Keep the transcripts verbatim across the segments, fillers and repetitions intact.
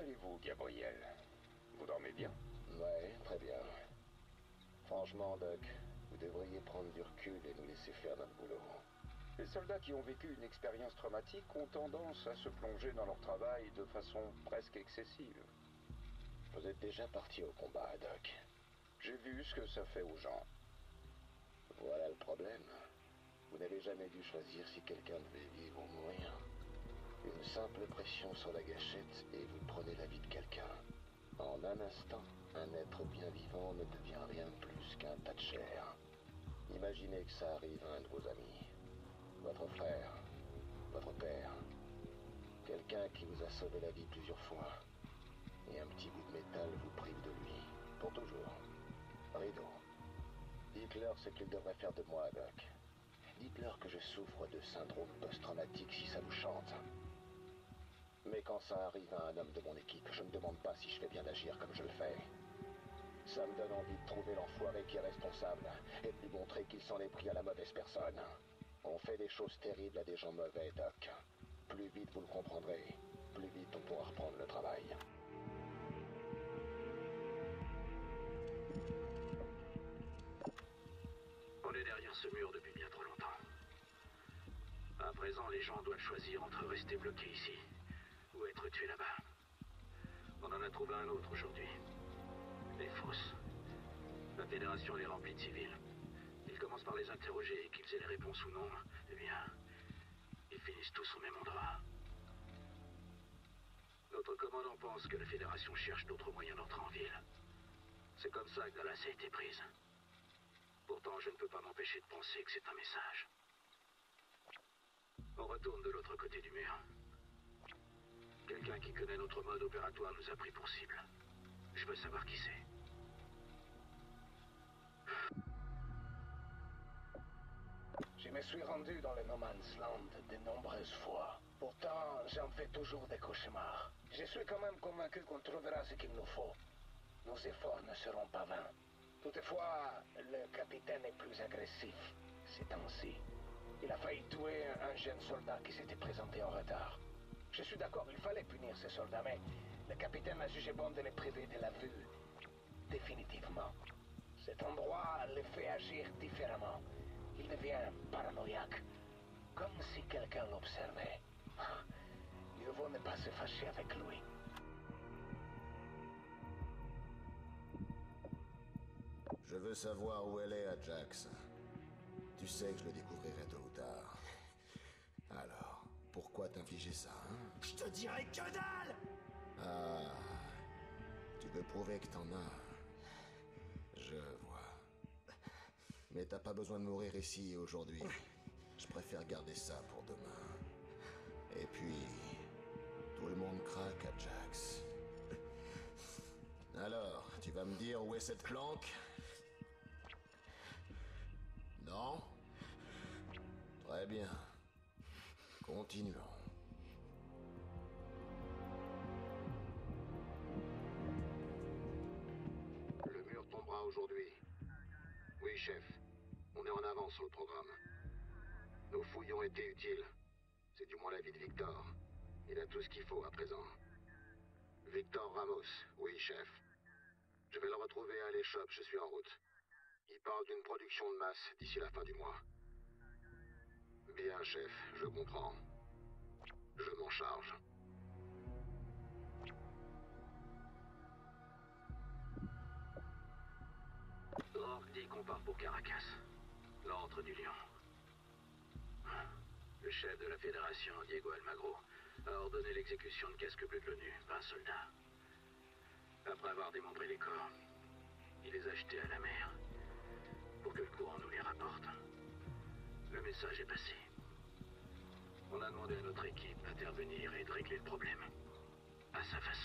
allez-vous, Gabriel? Vous dormez bien? Ouais, très bien. Franchement, Doc, vous devriez prendre du recul et nous laisser faire notre boulot. Les soldats qui ont vécu une expérience traumatique ont tendance à se plonger dans leur travail de façon presque excessive. Vous êtes déjà parti au combat, Doc. J'ai vu ce que ça fait aux gens. Voilà le problème. Vous n'avez jamais dû choisir si quelqu'un devait vivre ou mourir. Une simple pression sur la gâchette et vous prenez la vie de quelqu'un. En un instant, un être bien vivant ne devient rien de plus qu'un tas de chair. Imaginez que ça arrive à un de vos amis. Votre frère, votre père. Quelqu'un qui vous a sauvé la vie plusieurs fois. Et un petit bout de métal vous prive de lui. Pour toujours. Rideau. Dites-leur ce qu'ils devraient faire de moi, Doc. Dites-leur que je souffre de syndrome post-traumatique si ça vous chante. Mais quand ça arrive à un homme de mon équipe, je ne me demande pas si je fais bien d'agir comme je le fais. Ça me donne envie de trouver l'enfoiré qui est responsable et de lui montrer qu'il s'en est pris à la mauvaise personne. On fait des choses terribles à des gens mauvais, Doc. Plus vite vous le comprendrez, plus vite on pourra reprendre le travail. On est derrière ce mur depuis bien trop longtemps. À présent, les gens doivent choisir entre rester bloqués ici ou être tués là-bas. On en a trouvé un autre aujourd'hui. Les fosses. La Fédération les remplit de civils. Ils commencent par les interroger et qu'ils aient les réponses ou non, eh bien, ils finissent tous au même endroit. Notre commandant pense que la Fédération cherche d'autres moyens d'entrer en ville. C'est comme ça que Dallas a été prise. Pourtant, je ne peux pas m'empêcher de penser que c'est un message. On retourne de l'autre côté du mur. Quelqu'un qui connaît notre mode opératoire nous a pris pour cible. Je veux savoir qui c'est. Je me suis rendu dans le No Man's Land de nombreuses fois. Pourtant, j'en fais toujours des cauchemars. Je suis quand même convaincu qu'on trouvera ce qu'il nous faut. Nos efforts ne seront pas vains. Toutefois, le capitaine est plus agressif ces temps-ci. Il a failli tuer un jeune soldat qui s'était présenté en retard. Je suis d'accord, il fallait punir ces soldats, mais le capitaine a jugé bon de les priver de la vue. Définitivement. Cet endroit les fait agir différemment. Il devient paranoïaque. Comme si quelqu'un l'observait. Mieux vaut ne pas se fâcher avec lui. Je veux savoir où elle est, Ajax. Tu sais que je le découvrirai tôt ou tard. Alors, pourquoi t'infliger ça, hein? Je te dirai que dalle! Ah, tu veux prouver que t'en as. Je vois. Mais t'as pas besoin de mourir ici aujourd'hui. Je préfère garder ça pour demain. Et puis, tout le monde craque, Ajax. Alors, tu vas me dire où est cette planque? Non? Très bien. Continuons. Le mur tombera aujourd'hui. Oui, chef. On est en avance sur le programme. Nos fouilles ont été utiles. C'est du moins l'avis de Victor. Il a tout ce qu'il faut à présent. Victor Ramos. Oui, chef. Je vais le retrouver à l'échoppe, je suis en route. Il parle d'une production de masse d'ici la fin du mois. Bien, chef, je comprends. Je m'en charge. Rourke dit qu'on part pour Caracas, l'antre du lion. Le chef de la Fédération, Diego Almagro, a ordonné l'exécution de casques bleus de l'ONU par un soldat. Après avoir démembré les corps, il les a jetés à la mer pour que le courant nous les rapporte. Le message est passé. On a demandé à notre équipe d'intervenir et de régler le problème. À sa façon.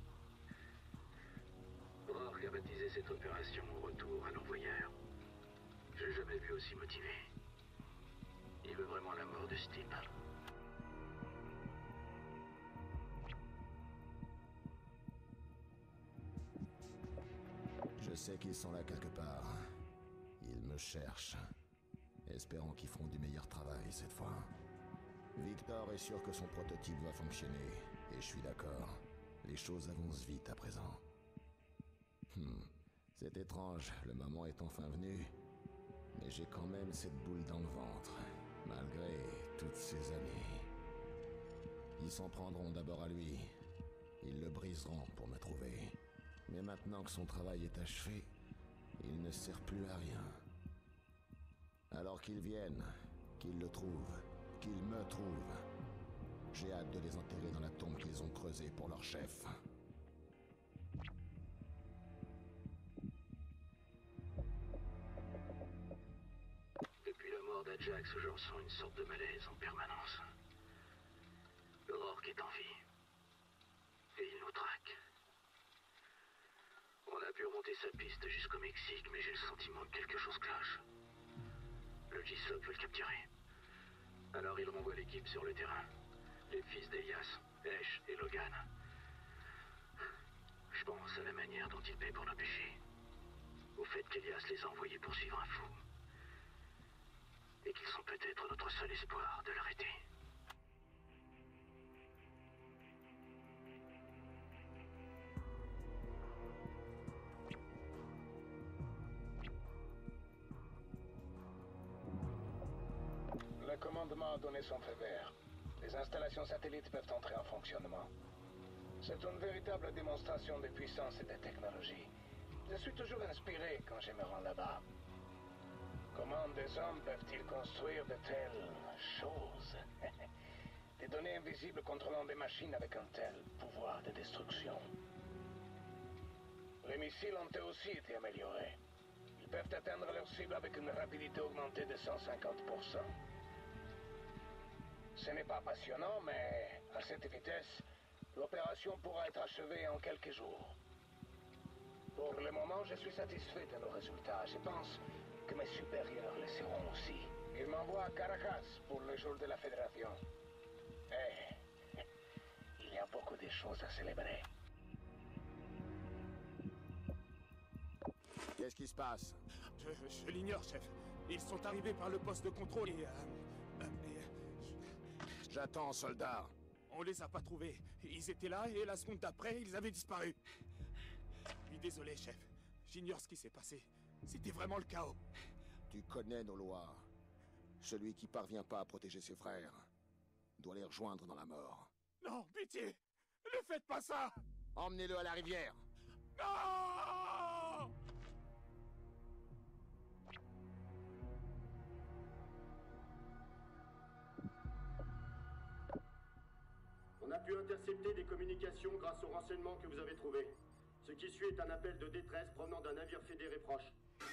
Rourke a baptisé cette opération au retour à l'envoyeur. J'ai jamais vu aussi motivé. Il veut vraiment la mort de ce type. Je sais qu'ils sont là quelque part. Ils me cherchent. Espérons qu'ils feront du meilleur travail cette fois. Victor est sûr que son prototype va fonctionner, et je suis d'accord. Les choses avancent vite à présent. Hmm. C'est étrange, le moment est enfin venu. Mais j'ai quand même cette boule dans le ventre, malgré toutes ces années. Ils s'en prendront d'abord à lui. Ils le briseront pour me trouver. Mais maintenant que son travail est achevé, il ne sert plus à rien. Alors qu'ils viennent, qu'ils le trouvent, qu'ils me trouvent. J'ai hâte de les enterrer dans la tombe qu'ils ont creusée pour leur chef. Depuis la mort d'Ajax, je ressens une sorte de malaise en permanence. Le Rourke est en vie. Et il nous traque. On a pu remonter sa piste jusqu'au Mexique, mais j'ai le sentiment que quelque chose cloche. Le G S O C veut le capturer. Alors il renvoie l'équipe sur le terrain. Les fils d'Elias, Ash et Logan. Je pense à la manière dont ils paient pour nos péchés. Au fait qu'Elias les a envoyés poursuivre un fou. Et qu'ils sont peut-être notre seul espoir de l'arrêter. Le commandement a donné son feu vert. Les installations satellites peuvent entrer en fonctionnement. C'est une véritable démonstration de puissance et de technologie. Je suis toujours inspiré quand je me rends là-bas. Comment des hommes peuvent-ils construire de telles choses? Des données invisibles contrôlant des machines avec un tel pouvoir de destruction. Les missiles ont aussi été améliorés. Ils peuvent atteindre leur cible avec une rapidité augmentée de cent cinquante pour cent. Ce n'est pas passionnant, mais à cette vitesse, l'opération pourra être achevée en quelques jours. Pour le moment, je suis satisfait de nos résultats. Je pense que mes supérieurs le seront aussi. Ils m'envoient à Caracas pour le jour de la Fédération. Eh, il y a beaucoup de choses à célébrer. Qu'est-ce qui se passe? Je, je l'ignore, chef. Ils sont arrivés par le poste de contrôle et... Euh, euh, et, euh, J'attends, soldat. on les a pas trouvés. Ils étaient là et la seconde d'après, ils avaient disparu. Je suis désolé, chef. J'ignore ce qui s'est passé. C'était vraiment le chaos. Tu connais nos lois. Celui qui parvient pas à protéger ses frères doit les rejoindre dans la mort. Non, pitié! Ne faites pas ça! Emmenez-le à la rivière. Non! On a pu intercepter des communications grâce aux renseignements que vous avez trouvés. Ce qui suit est un appel de détresse provenant d'un navire fédéré proche.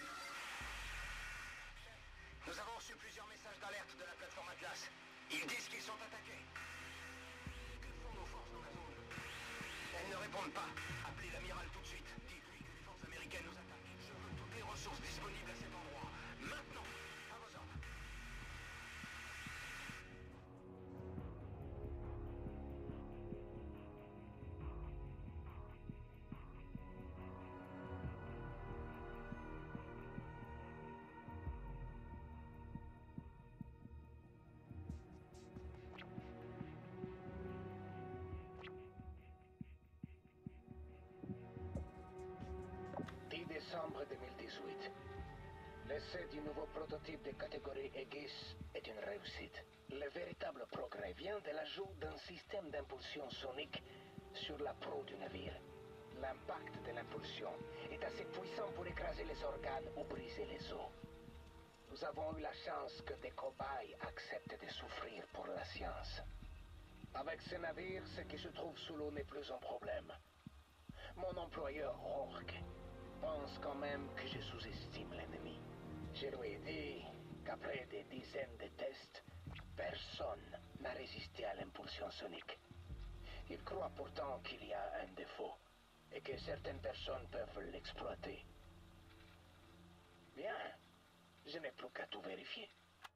Nous avons reçu plusieurs messages d'alerte de la plateforme Atlas. Ils disent qu'ils sont attaqués. Que font nos forces dans la zone? Elles ne répondent pas. Appelez l'amiral tout de suite. Dites-lui que les forces américaines nous attaquent. Je veux toutes les ressources disponibles à cet endroit. Maintenant! À vos ordres. dix décembre deux mille dix-huit. L'essai du nouveau prototype de catégorie Aegis est une réussite. Le véritable progrès vient de l'ajout d'un système d'impulsion sonique sur la proue du navire. L'impact de l'impulsion est assez puissant pour écraser les organes ou briser les os. Nous avons eu la chance que des cobayes acceptent de souffrir pour la science. Avec ce navire, ce qui se trouve sous l'eau n'est plus un problème. Mon employeur, Rourke, pense quand même que je sous-estime l'ennemi. Je lui ai dit qu'après des dizaines de tests, personne n'a résisté à l'impulsion sonique. Il croit pourtant qu'il y a un défaut et que certaines personnes peuvent l'exploiter. Bien, je n'ai plus qu'à tout vérifier.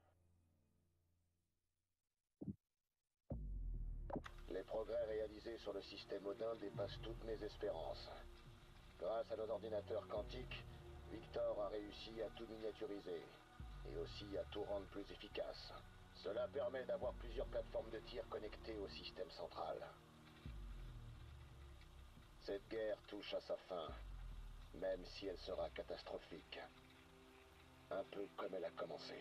Les progrès réalisés sur le système Odin dépassent toutes mes espérances. Grâce à nos ordinateurs quantiques, Victor a réussi à tout miniaturiser et aussi à tout rendre plus efficace. Cela permet d'avoir plusieurs plateformes de tir connectées au système central. Cette guerre touche à sa fin, même si elle sera catastrophique. Un peu comme elle a commencé.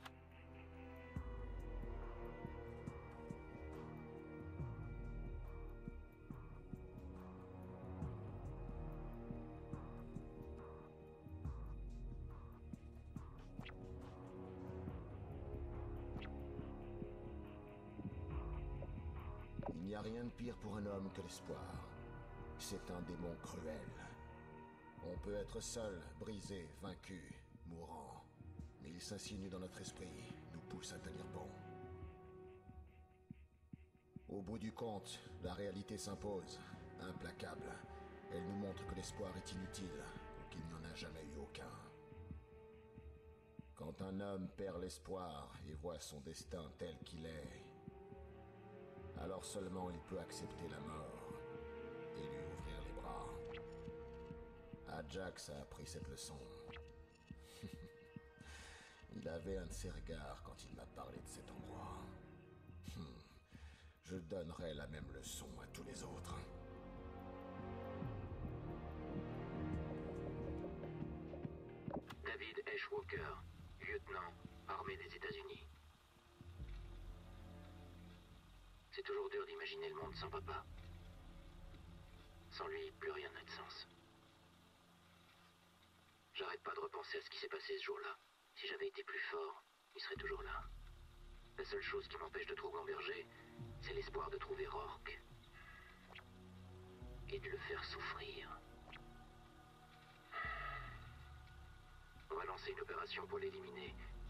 Il n'y a rien de pire pour un homme que l'espoir. C'est un démon cruel. On peut être seul, brisé, vaincu, mourant. Mais il s'insinue dans notre esprit, nous pousse à tenir bon. Au bout du compte, la réalité s'impose, implacable. Elle nous montre que l'espoir est inutile, ou qu'il n'y en a jamais eu aucun. Quand un homme perd l'espoir et voit son destin tel qu'il est, alors seulement il peut accepter la mort et lui ouvrir les bras. Ajax a appris cette leçon. Il avait un de ses regards quand il m'a parlé de cet endroit. Hmm. Je donnerai la même leçon à tous les autres. David H. Walker, lieutenant, armée des États-Unis. C'est toujours dur d'imaginer le monde sans papa. Sans lui, plus rien n'a de sens. J'arrête pas de repenser à ce qui s'est passé ce jour-là. Si j'avais été plus fort, il serait toujours là. La seule chose qui m'empêche de trouver Berger, c'est l'espoir de trouver Rourke. Et de le faire souffrir. On va lancer une opération pour l'éliminer.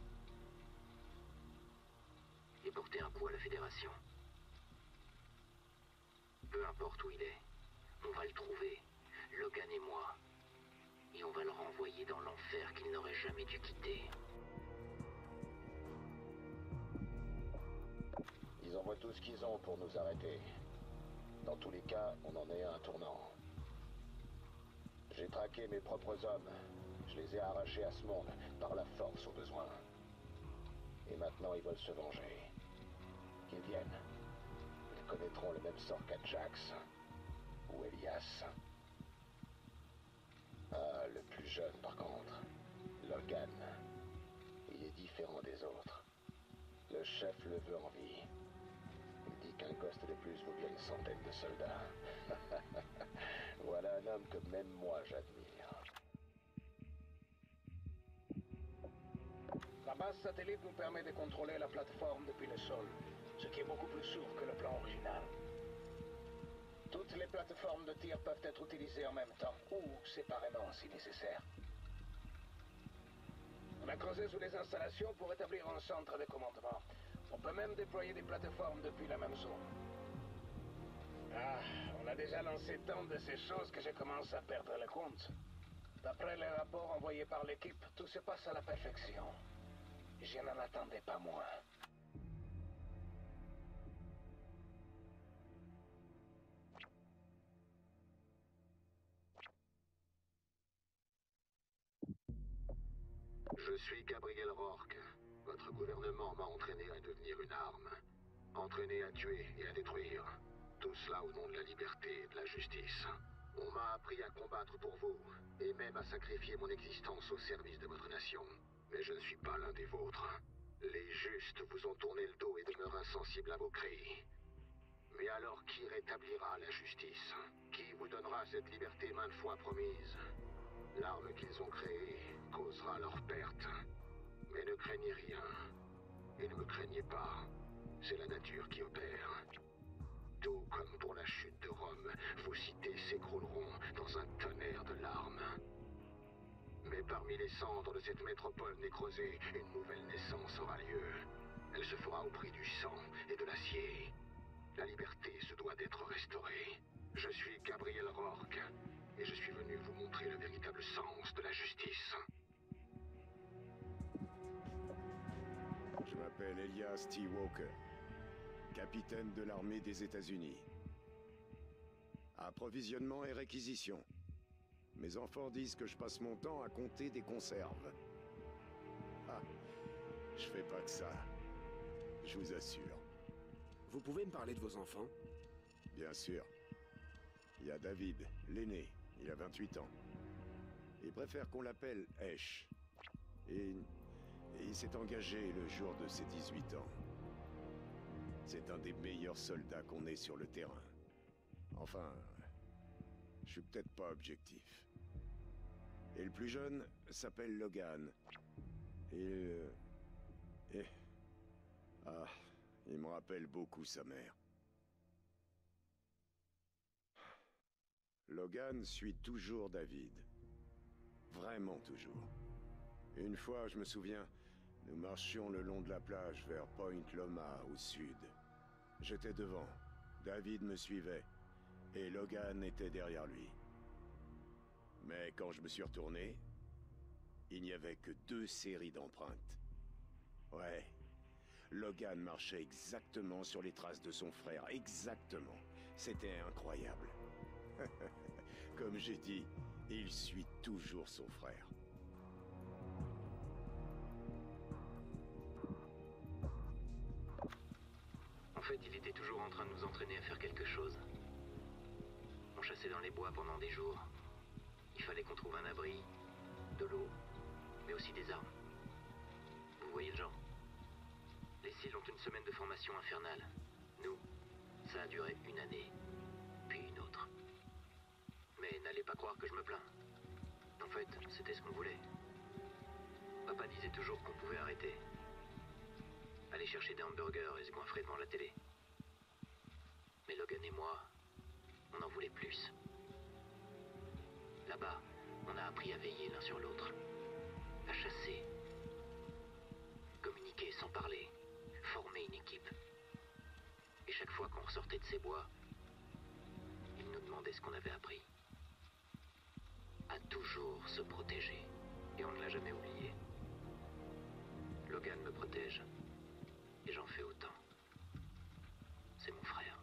Et porter un coup à la Fédération. Peu importe où il est, on va le trouver, Logan et moi. Et on va le renvoyer dans l'enfer qu'il n'aurait jamais dû quitter. Ils envoient tout ce qu'ils ont pour nous arrêter. Dans tous les cas, on en est à un tournant. J'ai traqué mes propres hommes. Je les ai arrachés à ce monde, par la force au besoin. Et maintenant, ils veulent se venger. Qu'ils viennent. Ils connaîtront le même sort qu'Ajax. Ou Elias. Ah, le plus jeune, par contre. Logan. Il est différent des autres. Le chef le veut en vie. Il dit qu'un ghost de plus vaut bien une centaine de soldats. Voilà un homme que même moi j'admire. La base satellite nous permet de contrôler la plateforme depuis le sol, ce qui est beaucoup plus sûr que le plan original. Toutes les plateformes de tir peuvent être utilisées en même temps, ou séparément si nécessaire. On a creusé sous les installations pour établir un centre de commandement. On peut même déployer des plateformes depuis la même zone. Ah, on a déjà lancé tant de ces choses que je commence à perdre le compte. D'après les rapports envoyés par l'équipe, tout se passe à la perfection. Je n'en attendais pas moins. Je suis Gabriel Rourke. Votre gouvernement m'a entraîné à devenir une arme. Entraîné à tuer et à détruire. Tout cela au nom de la liberté et de la justice. On m'a appris à combattre pour vous, et même à sacrifier mon existence au service de votre nation. Mais je ne suis pas l'un des vôtres. Les justes vous ont tourné le dos et demeurent insensibles à vos cris. Mais alors qui rétablira la justice? Qui vous donnera cette liberté maintes fois promise? L'arme qu'ils ont créée causera leur perte. Mais ne craignez rien. Et ne me craignez pas. C'est la nature qui opère. Tout comme pour la chute de Rome, vos cités s'écrouleront dans un tonnerre de larmes. Mais parmi les cendres de cette métropole nécrosée, une nouvelle naissance aura lieu. Elle se fera au prix du sang et de l'acier. La liberté se doit d'être restaurée. Je suis Gabriel Rourke, et je suis venu vous montrer le véritable sens de la justice. Je m'appelle Elias T. Walker, capitaine de l'armée des États-Unis. Approvisionnement et réquisition. Mes enfants disent que je passe mon temps à compter des conserves. Ah, je fais pas que ça. Je vous assure. Vous pouvez me parler de vos enfants? Bien sûr. Il y a David, l'aîné, il a vingt-huit ans. Il préfère qu'on l'appelle Ash. Et, et il s'est engagé le jour de ses dix-huit ans. C'est un des meilleurs soldats qu'on ait sur le terrain. Enfin, je suis peut-être pas objectif. Et le plus jeune s'appelle Logan. Et... euh, et... Ah, il me rappelle beaucoup sa mère. Logan suit toujours David. Vraiment toujours. Une fois, je me souviens, nous marchions le long de la plage vers Point Loma, au sud. J'étais devant, David me suivait, et Logan était derrière lui. Mais quand je me suis retourné, il n'y avait que deux séries d'empreintes. Ouais, Logan marchait exactement sur les traces de son frère, exactement. C'était incroyable. Comme j'ai dit, il suit toujours son frère. En fait, il était toujours en train de nous entraîner à faire quelque chose. On chassait dans les bois pendant des jours. Il fallait qu'on trouve un abri, de l'eau, mais aussi des armes. Vous voyez le genre? Les Seals ont une semaine de formation infernale. Nous, ça a duré une année, puis une autre. Mais n'allez pas croire que je me plains. En fait, c'était ce qu'on voulait. Papa disait toujours qu'on pouvait arrêter. Aller chercher des hamburgers et se goinfrer devant la télé. Mais Logan et moi, on en voulait plus. Là-bas, on a appris à veiller l'un sur l'autre, à chasser, communiquer sans parler, former une équipe. Et chaque fois qu'on ressortait de ces bois, il nous demandait ce qu'on avait appris. À toujours se protéger, et on ne l'a jamais oublié. Logan me protège, et j'en fais autant. C'est mon frère.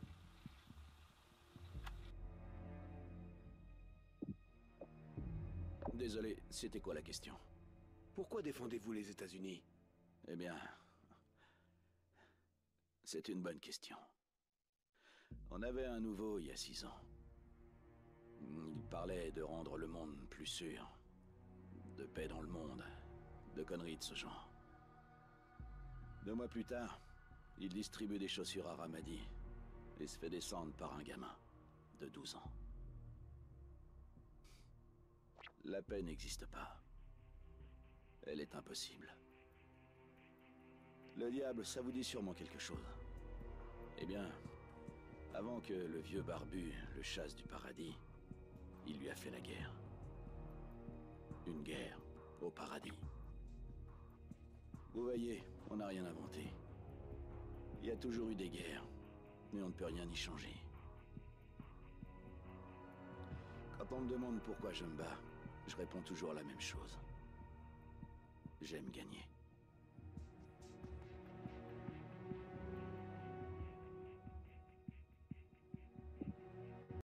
Désolé, c'était quoi la question? Pourquoi défendez-vous les États-Unis? Eh bien... c'est une bonne question. On avait un nouveau il y a six ans. Il parlait de rendre le monde plus sûr. De paix dans le monde. De conneries de ce genre. Deux mois plus tard, il distribue des chaussures à Ramadi et se fait descendre par un gamin de douze ans. La paix n'existe pas. Elle est impossible. Le diable, ça vous dit sûrement quelque chose. Eh bien, avant que le vieux barbu le chasse du paradis, il lui a fait la guerre. Une guerre au paradis. Vous voyez, on n'a rien inventé. Il y a toujours eu des guerres, mais on ne peut rien y changer. Quand on me demande pourquoi je me bats, je réponds toujours la même chose. J'aime gagner.